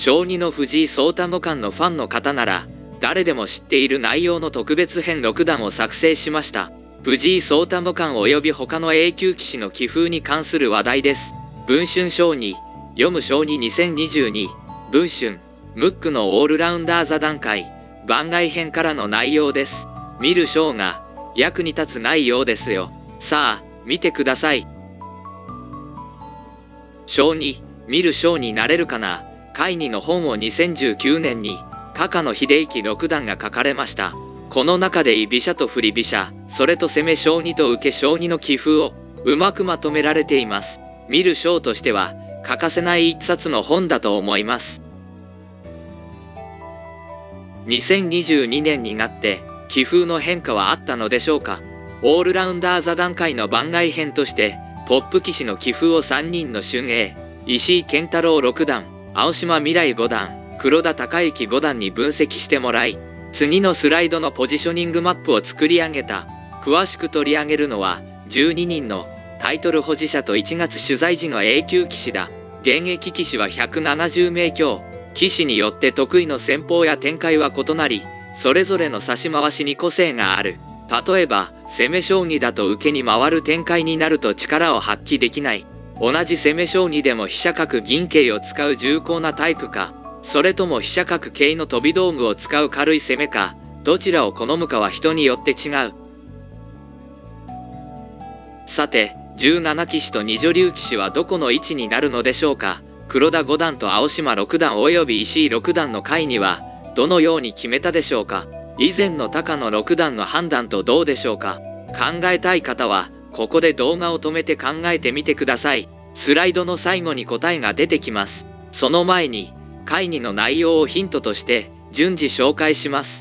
小2の藤井聡太五冠のファンの方なら誰でも知っている内容の特別編6弾を作成しました。藤井聡太五冠及び他の A 級棋士の棋風に関する話題です。文春小2、読む小22022、文春、ムックのオールラウンダー座談会、番外編からの内容です。見る章が役に立つ内容ですよ。さあ、見てください。小2、見る章になれるかな。回2の本を2019年に、高野秀之六段が書かれました。この中で居飛車と振り飛車、それと攻め小2と受け小2の棋風をうまくまとめられています。見る章としては欠かせない一冊の本だと思います。2022年になって棋風の変化はあったのでしょうか。オールラウンダー座談会の番外編としてトップ棋士の棋風を3人の俊英、石井健太郎六段、青島未来五段、黒田孝之五段に分析してもらい、次のスライドのポジショニングマップを作り上げた。詳しく取り上げるのは12人のタイトル保持者と1月取材時の A 級棋士だ。現役棋士は170名強。棋士によって得意の戦法や展開は異なり、それぞれの指し回しに個性がある。例えば攻め将棋だと受けに回る展開になると力を発揮できない。同じ攻め将棋でも飛車角銀桂を使う重厚なタイプか、それとも飛車角桂の飛び道具を使う軽い攻めか、どちらを好むかは人によって違う。さて、17棋士と二女流棋士はどこの位置になるのでしょうか。黒田五段と青島六段および石井六段の回にはどのように決めたでしょうか。以前の高野六段の判断とどうでしょうか。考えたい方はここで動画を止めて考えてみてください。スライドの最後に答えが出てきます。その前に回2の内容をヒントとして順次紹介します。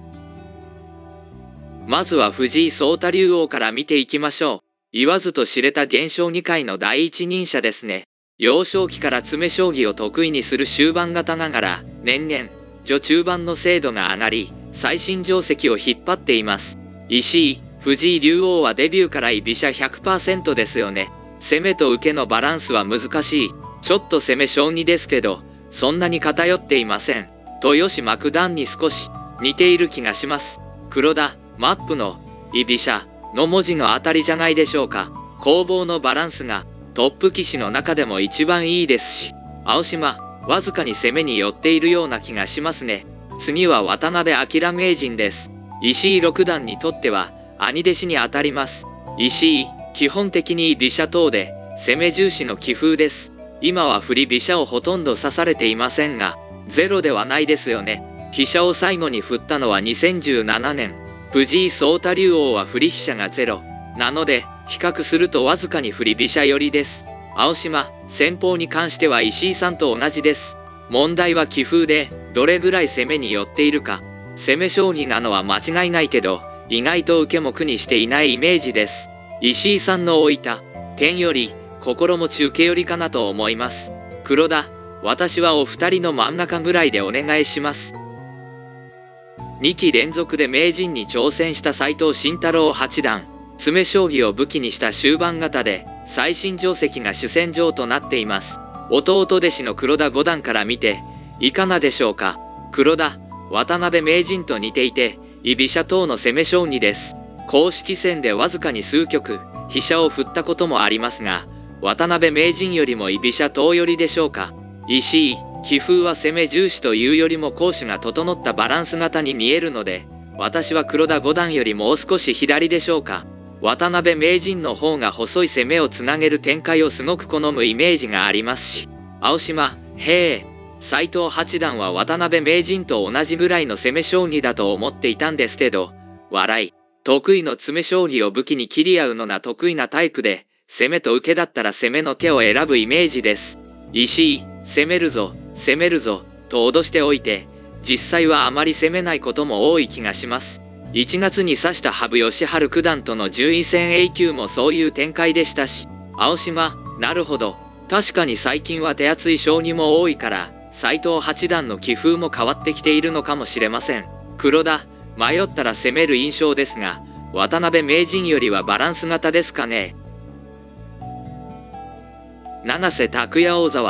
まずは藤井聡太竜王から見ていきましょう。言わずと知れた現将棋界の第一人者ですね。幼少期から詰将棋を得意にする終盤型ながら、年々序中盤の精度が上がり、最新定石を引っ張っています。石井、藤井竜王はデビューから居飛車 100% ですよね。攻めと受けのバランスは難しい。ちょっと攻め将棋ですけど、そんなに偏っていません。豊島九段に少し似ている気がします。黒田、マップの居飛車の文字のあたりじゃないでしょうか。攻防のバランスがトップ棋士の中でも一番いいですし、青島、わずかに攻めに寄っているような気がしますね。次は渡辺明名人です。石井六段にとっては兄弟子にあたります。石井、基本的に居飛車等で攻め重視の棋風です。今は振り飛車をほとんど指されていませんが、ゼロではないですよね。飛車を最後に振ったのは2017年。藤井聡太竜王は振り飛車がゼロ。なので、比較するとわずかに振り飛車寄りです。青島、戦法に関しては石井さんと同じです。問題は棋風で、どれぐらい攻めに寄っているか。攻め将棋なのは間違いないけど、意外と受けも苦にしていないイメージです。石井さんの置いた点より、心持ち受け寄りかなと思います。黒田、私はお二人の真ん中ぐらいでお願いします。2期連続で名人に挑戦した斎藤慎太郎八段。詰将棋を武器にした終盤型で最新定石が主戦場となっています。弟弟子の黒田五段から見ていかがでしょうか。黒田、渡辺名人と似ていて居飛車等の攻め将棋です。公式戦でわずかに数局飛車を振ったこともありますが、渡辺名人よりも居飛車党寄りでしょうか。石井、棋風は攻め重視というよりも攻守が整ったバランス型に見えるので、私は黒田五段よりもう少し左でしょうか。渡辺名人の方が細い攻めをつなげる展開をすごく好むイメージがありますし、青島、へえ、斎藤八段は渡辺名人と同じぐらいの攻め将棋だと思っていたんですけど、笑い。得意の詰将棋を武器に切り合うのが得意なタイプで、攻めと受けだったら攻めの手を選ぶイメージです。石井、攻めるぞ、攻めるぞ、と脅しておいて、実際はあまり攻めないことも多い気がします。1月に指した羽生善治九段との順位戦 A 級もそういう展開でしたし、青島、なるほど。確かに最近は手厚い将棋も多いから、斎藤八段の棋風も変わってきているのかもしれません。黒田、迷ったら攻める印象ですが、渡辺名人よりはバランス型ですかね。永瀬拓矢王座は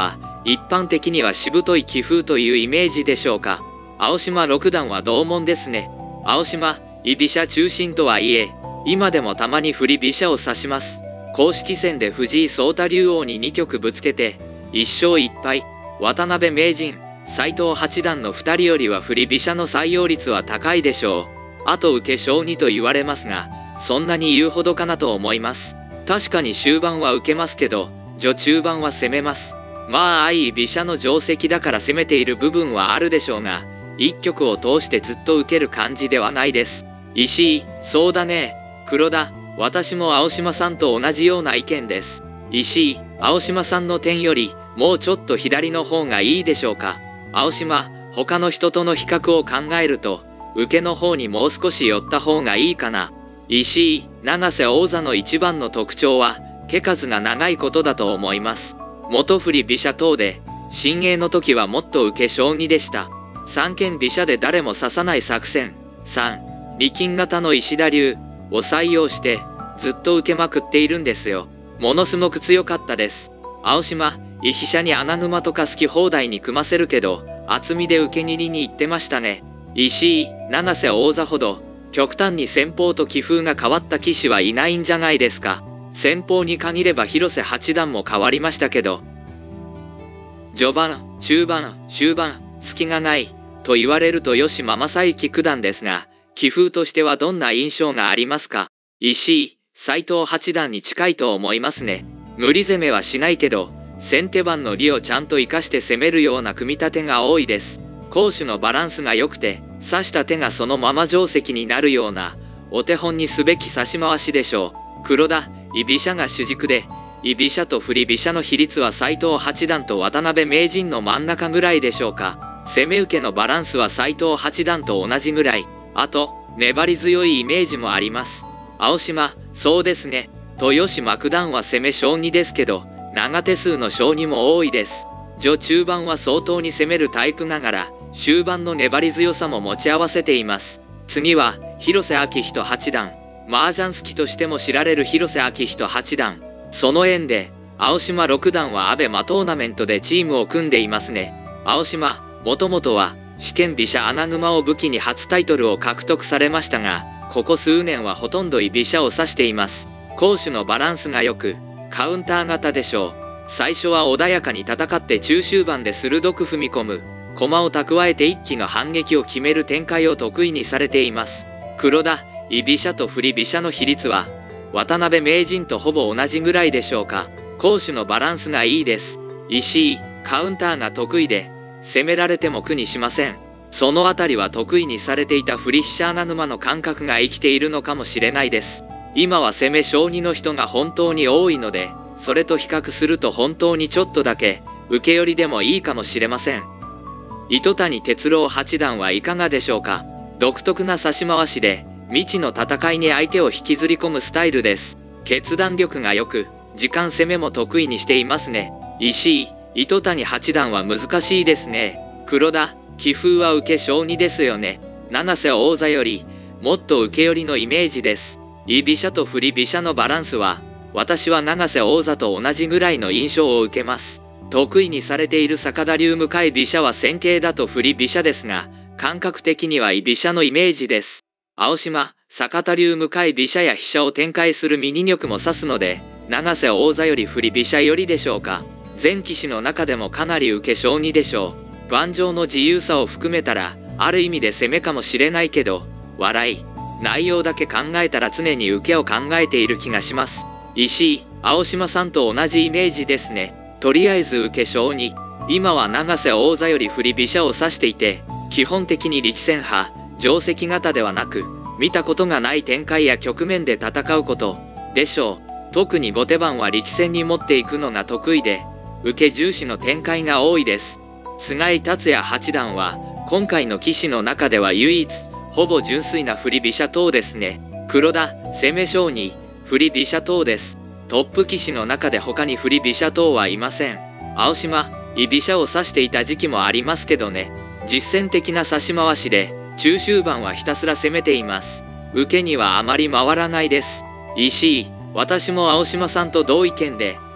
一般的にはしぶとい棋風というイメージでしょうか。青島六段は同門ですね。青島、居飛車中心とはいえ、今でもたまに振り飛車を指します。公式戦で藤井聡太竜王に2局ぶつけて、1勝1敗。渡辺名人、斎藤八段の2人よりは振り飛車の採用率は高いでしょう。あと受け将棋と言われますが、そんなに言うほどかなと思います。確かに終盤は受けますけど、序中盤は攻めます。まあ相居飛車の定石だから攻めている部分はあるでしょうが、一局を通してずっと受ける感じではないです。石井、そうだね。黒田、私も青島さんと同じような意見です。石井、青島さんの点より、もうちょっと左の方がいいでしょうか。青島、他の人との比較を考えると、受けの方にもう少し寄った方がいいかな。石井、永瀬王座の一番の特徴は、手数が長いことだと思います。元振り飛車等で、新鋭の時はもっと受け将棋でした。三間飛車で誰も指さない作戦。3、力金型の石田流を採用して、ずっと受けまくっているんですよ。ものすごく強かったです。青島、居飛車に穴熊とか好き放題に組ませるけど、厚みで受け握りに行ってましたね。石井、永瀬王座ほど、極端に戦法と棋風が変わった棋士はいないんじゃないですか。戦法に限れば広瀬八段も変わりましたけど。序盤、中盤、終盤、隙がない、と言われると吉間正幸九段ですが、棋風としてはどんな印象がありますか。石井、斎藤八段に近いと思いますね。無理攻めはしないけど、先手番の利をちゃんと活かして攻めるような組み立てが多いです。攻守のバランスが良くて、指した手がそのまま定石になるような、お手本にすべき指し回しでしょう。黒田、居飛車が主軸で、居飛車と振り飛車の比率は斎藤八段と渡辺名人の真ん中ぐらいでしょうか。攻め受けのバランスは斎藤八段と同じぐらい。あと、粘り強いイメージもあります。青島、そうですね。豊島九段は攻め将棋ですけど、長手数の将棋も多いです。序中盤は相当に攻めるタイプながら、終盤の粘り強さも持ち合わせています。次は、広瀬章人八段。麻雀好きとしても知られる広瀬章人八段。その縁で、青島六段はアベマトーナメントでチームを組んでいますね。青島、もともとは、四間飛車穴熊を武器に初タイトルを獲得されましたが、ここ数年はほとんど居飛車を指しています。攻守のバランスが良く、カウンター型でしょう。最初は穏やかに戦って中終盤で鋭く踏み込む。駒を蓄えて一気の反撃を決める展開を得意にされています。黒田、居飛車と振り飛車の比率は、渡辺名人とほぼ同じぐらいでしょうか。攻守のバランスがいいです。石井、カウンターが得意で、攻められても苦にしません。そのあたりは得意にされていた振り飛車穴熊の感覚が生きているのかもしれないです。今は攻め将棋の人が本当に多いので、それと比較すると本当にちょっとだけ、受け寄りでもいいかもしれません。糸谷哲郎八段はいかがでしょうか。独特な指し回しで、未知の戦いに相手を引きずり込むスタイルです。決断力が良く、時間攻めも得意にしていますね。石井、糸谷八段は難しいですね。黒田、棋風は受け将棋ですよね。七瀬王座より、もっと受け寄りのイメージです。居飛車と振り飛車のバランスは、私は永瀬王座と同じぐらいの印象を受けます。得意にされている坂田流向かい飛車は戦型だと振り飛車ですが、感覚的には居飛車のイメージです。青島、坂田流向かい飛車や飛車を展開する右玉も指すので、永瀬王座より振り飛車よりでしょうか。全棋士の中でもかなり受け将棋でしょう。盤上の自由さを含めたら、ある意味で攻めかもしれないけど、笑い。内容だけ考えたら常に受けを考えている気がします。石井、青島さんと同じイメージですね。とりあえず受け将棋。今は永瀬王座より振り飛車を指していて、基本的に力戦派、定石型ではなく、見たことがない展開や局面で戦うことでしょう。特に後手番は力戦に持っていくのが得意で、受け重視の展開が多いです。菅井達也八段は、今回の棋士の中では唯一、ほぼ純粋な振り飛車党ですね。黒田、攻め将棋、振り飛車党です。トップ棋士の中で他に振り飛車党はいません。青島、居飛車を指していた時期もありますけどね。実戦的な指し回しで、中終盤はひたすら攻めています。受けにはあまり回らないです。石井、私も青島さんと同意見で、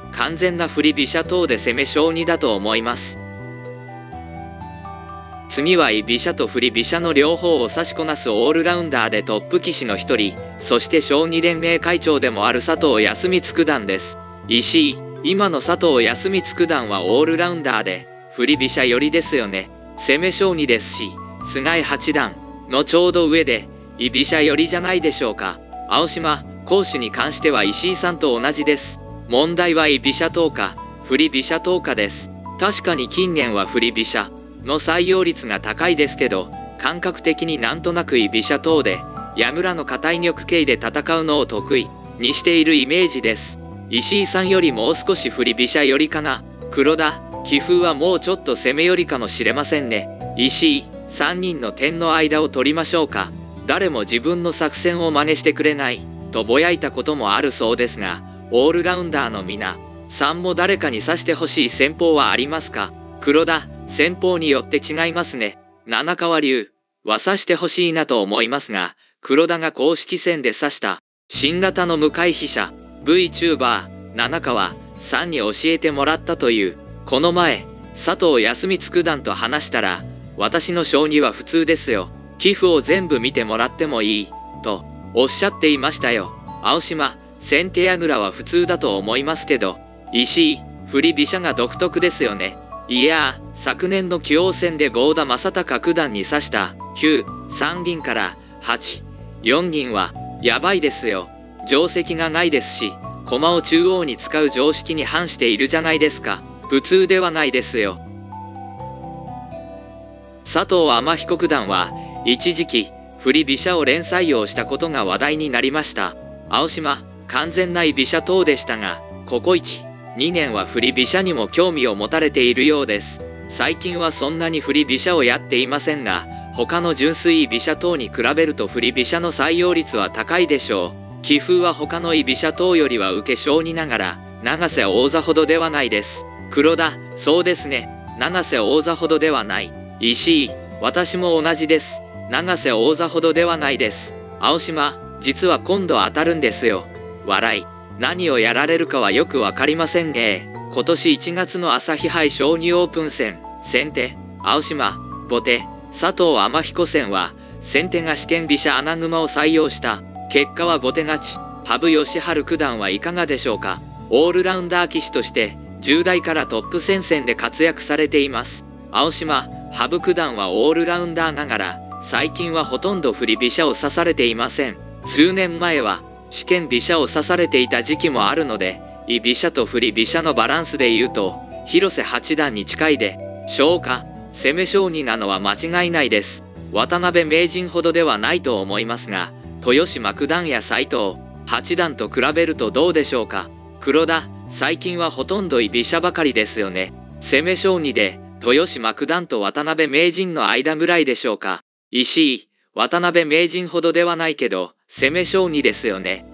完全な振り飛車党で攻め将棋だと思います。次は居飛車と振り飛車の両方を指しこなすオールラウンダーでトップ棋士の一人、そして将棋連盟会長でもある佐藤康光九段です。石井、今の佐藤康光九段はオールラウンダーで振り飛車寄りですよね。攻め将棋ですし、菅井八段のちょうど上で居飛車寄りじゃないでしょうか。青島攻守に関しては石井さんと同じです。問題は居飛車党か振り飛車党かです。確かに近年は振り飛車の採用率が高いですけど、感覚的になんとなく居飛車党で矢倉の堅い玉形で戦うのを得意にしているイメージです。石井さんよりもう少し振り飛車寄りかな。黒田棋風はもうちょっと攻め寄りかもしれませんね。石井3人の点の間を取りましょうか。誰も自分の作戦を真似してくれないとぼやいたこともあるそうですが、オールラウンダーの皆さんも誰かに指してほしい戦法はありますか。黒田戦法によって違いますね。七川流は指してほしいなと思いますが、黒田が公式戦で指した新型の向かい飛車 VTuber 七川さんに教えてもらったという。この前佐藤康光九段と話したら、私の将棋は普通ですよ、棋譜を全部見てもらってもいいとおっしゃっていましたよ。青島先手矢倉は普通だと思いますけど、石井振り飛車が独特ですよね。いやー、昨年の棋王戦で郷田正孝九段に指した9-3銀から8-4銀はやばいですよ。定石がないですし、駒を中央に使う常識に反しているじゃないですか。普通ではないですよ。佐藤天彦九段は一時期振り飛車を連採用したことが話題になりました。青島完全な居飛車党でしたが、ここ1-2年は振り飛車にも興味を持たれているようです。最近はそんなに振り飛車をやっていませんが、他の純粋居飛車党に比べると振り飛車の採用率は高いでしょう。棋風は他の居飛車党よりは受け将にながら、永瀬王座ほどではないです。黒田そうですね、永瀬王座ほどではない。石井私も同じです。永瀬王座ほどではないです。青島実は今度当たるんですよ。笑い。何をやられるかはよくわかりませんね。今年1月の朝日杯将棋オープン戦、先手青島後手佐藤天彦戦は先手が四間飛車穴熊を採用した。結果は後手勝ち。羽生善治九段はいかがでしょうか。オールラウンダー棋士として10代からトップ戦線で活躍されています。青島羽生九段はオールラウンダーながら、最近はほとんど振り飛車を指されていません。数年前は四間飛車を指されていた時期もあるので、居飛車と振り飛車のバランスでいうと広瀬八段に近いでしょうか。攻め将棋なのは間違いないです。渡辺名人ほどではないと思いますが、豊島九段や斎藤八段と比べるとどうでしょうか。黒田最近はほとんど居飛車ばかりですよね。攻め将棋で豊島九段と渡辺名人の間ぐらいでしょうか。石井渡辺名人ほどではないけど攻め将棋ですよね。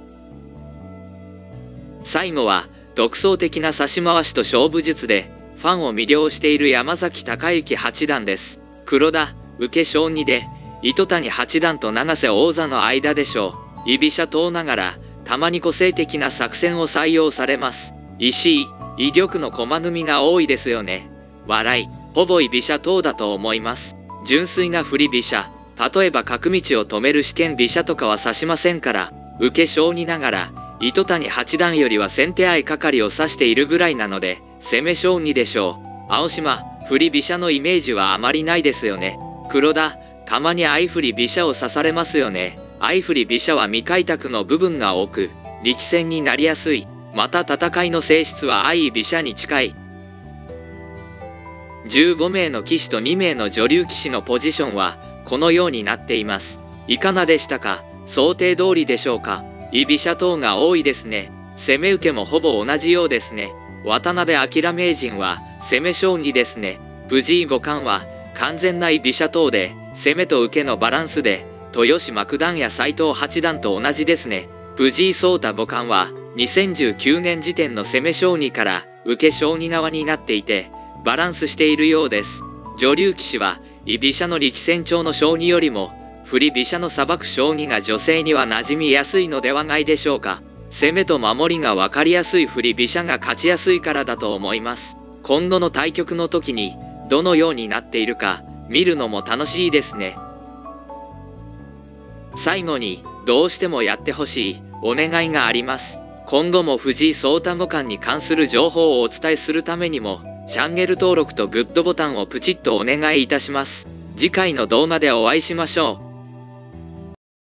最後は独創的な指し回しと勝負術でファンを魅了している山崎隆之八段です。黒田受け将棋で糸谷八段と永瀬王座の間でしょう。居飛車党ながらたまに個性的な作戦を採用されます。石井居玉の駒組みが多いですよね。笑い。ほぼ居飛車党だと思います。純粋な振り飛車、例えば角道を止める四間飛車とかは指しませんから、受け将棋ながら糸谷八段よりは先手相掛かりを指しているぐらいなので攻め将棋でしょう。青島振り飛車のイメージはあまりないですよね。黒田たまに相振り飛車を指されますよね。相振り飛車は未開拓の部分が多く力戦になりやすい。また戦いの性質は相居飛車に近い。15名の棋士と2名の女流棋士のポジションはこのようになっています。いかがでしたか。想定通りでしょうか。居飛車党が多いですね。攻め受けもほぼ同じようですね。渡辺明名人は攻め将棋ですね。藤井五冠は完全な居飛車党で攻めと受けのバランスで豊島九段や斎藤八段と同じですね。藤井聡太五冠は2019年時点の攻め将棋から受け将棋側になっていてバランスしているようです。女流棋士は居飛車の力戦調の将棋よりも振り飛車のさばく将棋が女性には馴染みやすいのではないでしょうか。 攻めと守りが分かりやすい振り飛車が勝ちやすいからだと思います。今後の対局の時にどのようになっているか見るのも楽しいですね。最後にどうしてもやってほしいお願いがあります。今後も藤井聡太五冠に関する情報をお伝えするためにもチャンネル登録とグッドボタンをプチッとお願いいたします。次回の動画でお会いしましょう。